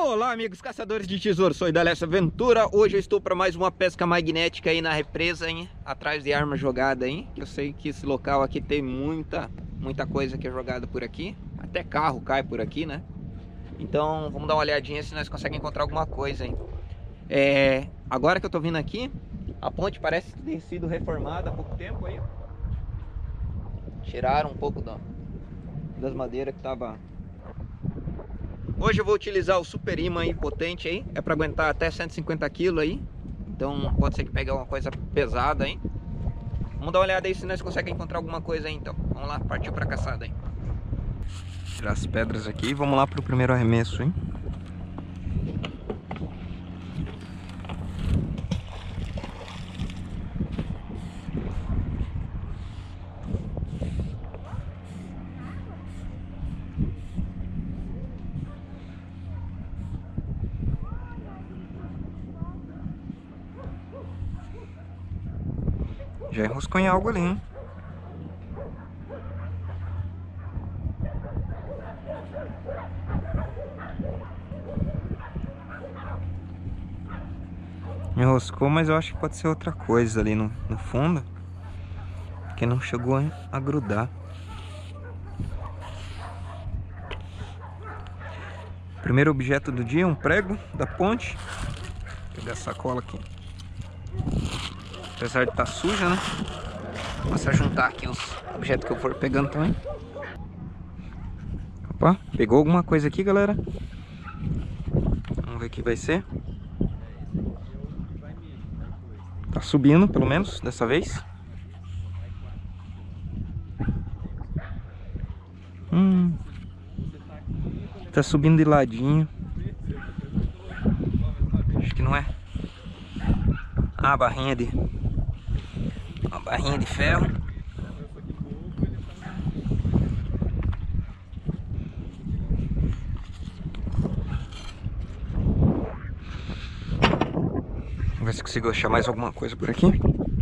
Olá, amigos caçadores de tesouros, sou o D'Alessio Aventura. Hoje eu estou para mais uma pesca magnética aí na represa, hein? Atrás de arma jogada, hein? Que eu sei que esse local aqui tem muita coisa que é jogada por aqui. Até carro cai por aqui, né? Então vamos dar uma olhadinha se nós conseguimos encontrar alguma coisa, hein? Agora que eu tô vindo aqui, a ponte parece ter sido reformada há pouco tempo aí. Tiraram um pouco das madeiras que tava... Hoje eu vou utilizar o super imã aí, potente aí. É para aguentar até 150 kg aí. Então pode ser que pegue alguma coisa pesada aí. Vamos dar uma olhada aí se nós conseguimos encontrar alguma coisa aí então. Vamos lá, partiu para caçada aí. Tirar as pedras aqui e vamos lá pro primeiro arremesso, hein. Já enroscou em algo ali, hein? Enroscou, mas eu acho que pode ser outra coisa ali no fundo, que não chegou a grudar. Primeiro objeto do dia, um prego da ponte. Vou pegar a sacola aqui. Apesar de estar suja, né? Vou só juntar aqui os objetos que eu for pegando também. Opa, pegou alguma coisa aqui, galera. Vamos ver o que vai ser. Tá subindo, pelo menos, dessa vez. Tá subindo de ladinho. Acho que não é. Ah, barrinha de... Uma barrinha de ferro. Vamos ver se consigo achar mais alguma coisa por aqui.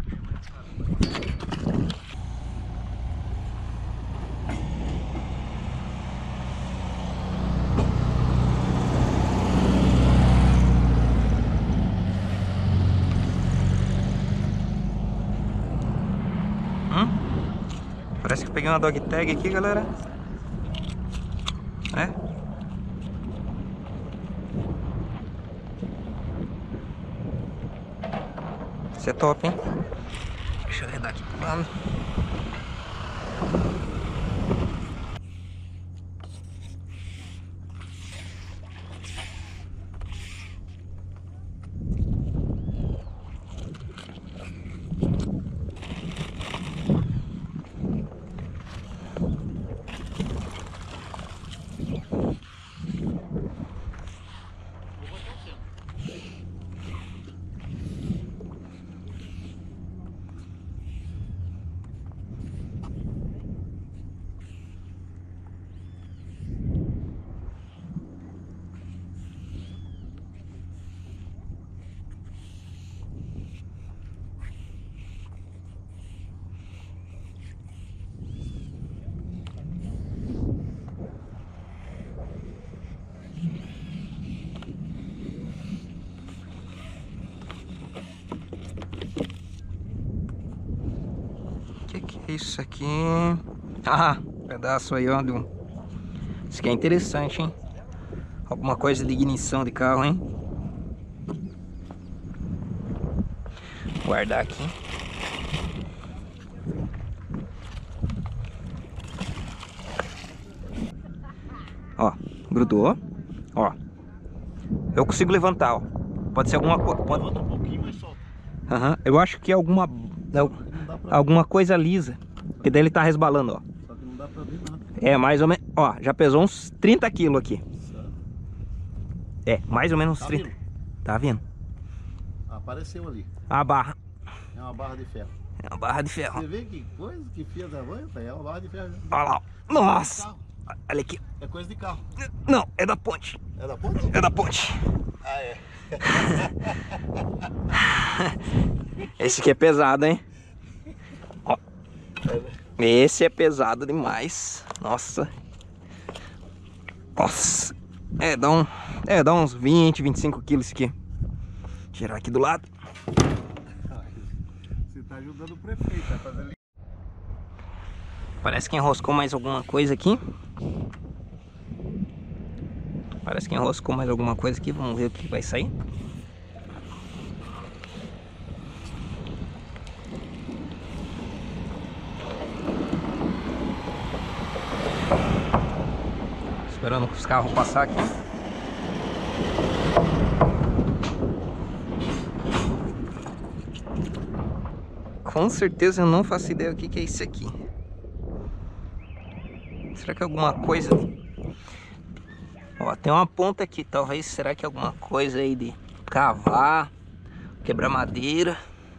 Parece que eu peguei uma dog tag aqui, galera. Isso é top, hein? Deixa eu arredar aqui pro lado. Que é isso aqui? Ah, pedaço aí, ó. Isso aqui é interessante, hein? Alguma coisa de ignição de carro, hein? Guardar aqui. Ó, grudou. Ó. Eu consigo levantar, ó. Pode ser alguma coisa. Levanta um pouquinho, mas solta. Eu acho que é alguma coisa lisa. Porque daí ele tá resbalando, ó. Só que não dá pra ver nada. É, mais ou menos. Ó, já pesou uns 30 kg aqui. É, mais ou menos uns 30. Vindo? Tá vindo? Apareceu ali. A barra. É uma barra de ferro. É uma barra de ferro. Você vê que coisa, que fia da banha, é uma barra de ferro. Olha lá. Nossa. Olha aqui. É coisa de carro. Não, é da ponte. É da ponte? É da ponte. Ah, é. Esse aqui é pesado, hein? Ó. Esse é pesado demais. Nossa. Nossa. Dá uns 20, 25 quilos isso aqui. Tirar aqui do lado. Você tá ajudando o prefeito, tá fazendo... Parece que enroscou mais alguma coisa aqui. Vamos ver o que vai sair. Esperando os carros passar aqui. Com certeza eu não faço ideia o que é isso aqui. Será que é alguma coisa? Ó, tem uma ponta aqui, talvez. Será que é alguma coisa aí de cavar, quebrar madeira?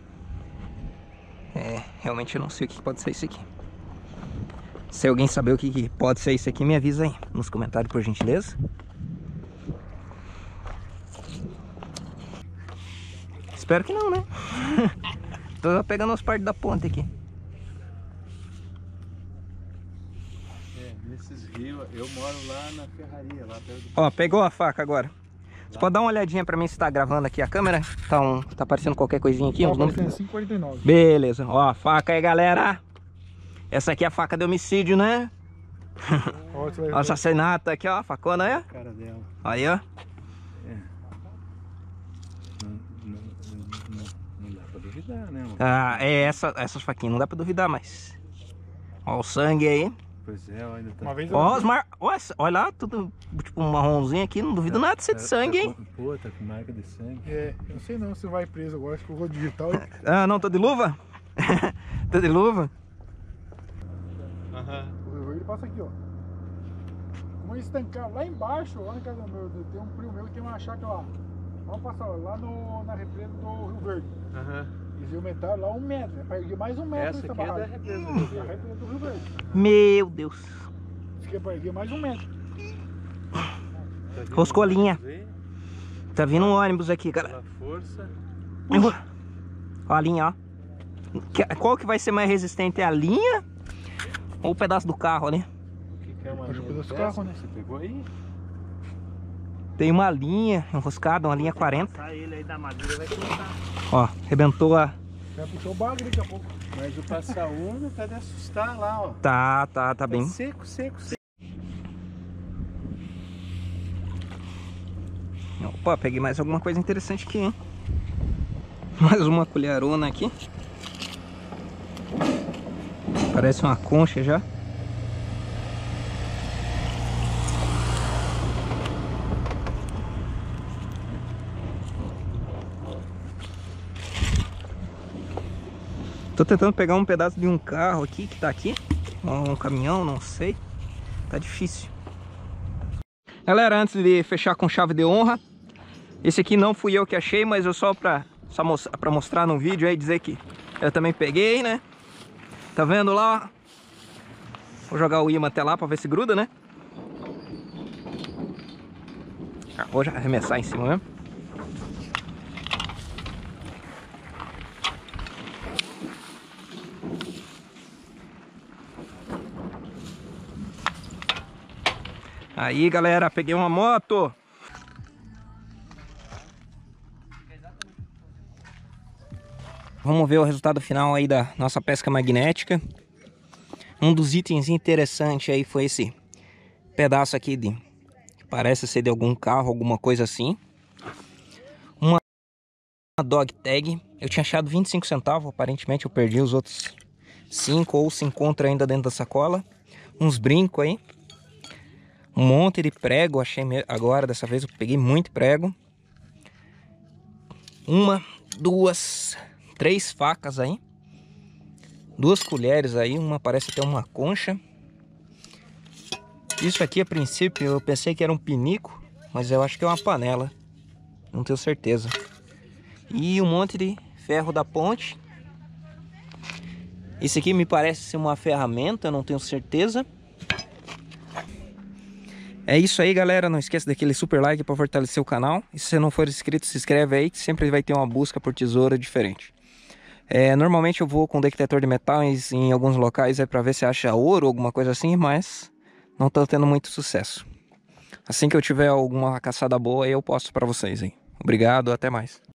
Realmente eu não sei o que pode ser isso aqui. Se alguém saber o que pode ser isso aqui, me avisa aí nos comentários, por gentileza. Espero que não, né? Tô pegando as partes da ponta aqui. Nesses rios, eu moro lá na ferraria, lá perto do... Ó, pegou a faca agora. Você pode dar uma olhadinha pra mim se tá gravando aqui a câmera? Tá aparecendo qualquer coisinha aqui? Tá Uns números? aparecendo 5,49. Beleza, ó, a faca aí, galera. Essa aqui é a faca de homicídio, né? Ó, você vai Ó, ver. assassinato aqui, ó, a facona aí, ó. cara dela. Aí, ó. Não dá pra duvidar, né, mano? Ah, essas faquinhas, não dá pra duvidar mais. Ó o sangue aí. Pois é, ainda tá... Uma vez Ó, olha lá, tudo tipo um marronzinho aqui. Não duvido nada de ser de sangue, hein? Pô, tá com marca de sangue. eu não sei não se vai preso agora, acho que eu vou digital. Ah, não, tô de luva? Tô de luva? Aham. O Rio Verde passa aqui, ó. Como eles estancaram lá embaixo, lá na casa do meu, tem um primo meu que tem uma chácara lá. Vamos passar lá na represa do Rio Verde. Aham. Eles aumentaram lá 1 metro, é pra erguer mais 1 metro Essa nessa aqui é da barragem. represa do É a Rio. represa do Rio Verde. Meu Deus. Isso aqui é pra erguer mais 1 metro. Roscou a linha. Tá vindo um ônibus aqui, cara. Pela força. Ó a linha, ó. Qual que vai ser mais resistente? A linha ou o pedaço do carro ali? O que é uma Acho que linha pedaço do dessa? carro, né? Você pegou aí? Tem uma linha enroscada, uma linha 40. Sai ele aí da madeira, vai cortar. Ó, arrebentou a... Vai puxar o bagulho daqui a pouco. Mas o passa-urna tá de assustar lá, ó. Tá bem. Seco, seco, seco. Opa, peguei mais alguma coisa interessante aqui, hein? Mais uma colherona aqui. Parece uma concha já. Tô tentando pegar um pedaço de um carro aqui que tá aqui. Um caminhão, não sei. Tá difícil. Galera, antes de fechar com chave de honra, esse aqui não fui eu que achei, mas eu só pra mostrar no vídeo aí, dizer que eu também peguei, né? Tá vendo lá, ó? Vou jogar o imã até lá pra ver se gruda, né? Vou já arremessar em cima mesmo. Aí, galera, peguei uma moto. Vamos ver o resultado final aí da nossa pesca magnética. Um dos itens interessantes aí foi esse pedaço aqui de... parece ser de algum carro, alguma coisa assim. Uma dog tag. Eu tinha achado 25 centavos, aparentemente eu perdi os outros 5 ou se encontra ainda dentro da sacola. Uns brincos aí. Um monte de prego, achei agora, dessa vez eu peguei muito prego. 1, 2, 3 facas aí. 2 colheres aí, uma parece ter uma concha. Isso aqui a princípio eu pensei que era um pinico, mas eu acho que é uma panela. Não tenho certeza. E um monte de ferro da ponte. Esse aqui me parece ser uma ferramenta, não tenho certeza. É isso aí, galera. Não esqueça daquele super like para fortalecer o canal. E se você não for inscrito, se inscreve aí, que sempre vai ter uma busca por tesoura diferente. Normalmente eu vou com detector de metais em alguns locais para ver se acha ouro ou alguma coisa assim, mas não estou tendo muito sucesso. Assim que eu tiver alguma caçada boa, eu posto pra vocês aí. Obrigado, até mais.